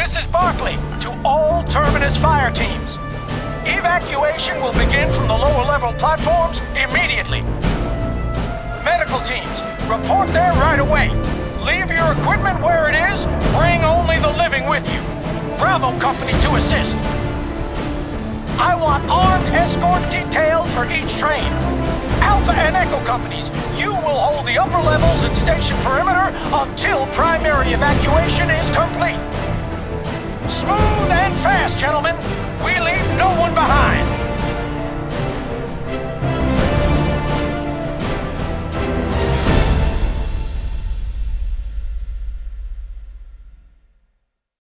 This is Barkley to all Terminus fire teams. Evacuation will begin from the lower level platforms immediately. Medical teams, report there right away. Leave your equipment where it is, bring only the living with you. Bravo Company to assist. I want armed escort detailed for each train. Alpha and Echo companies, you will hold the upper levels and station perimeter until primary evacuation is complete. Smooth and fast, gentlemen.